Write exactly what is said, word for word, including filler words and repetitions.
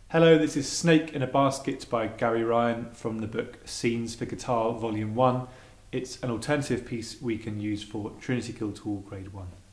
Hello, this is Snake in a Basket by Gary Ryan from the book Scenes for Guitar Volume one. It's an alternative piece we can use for Trinity Guildhall Grade one.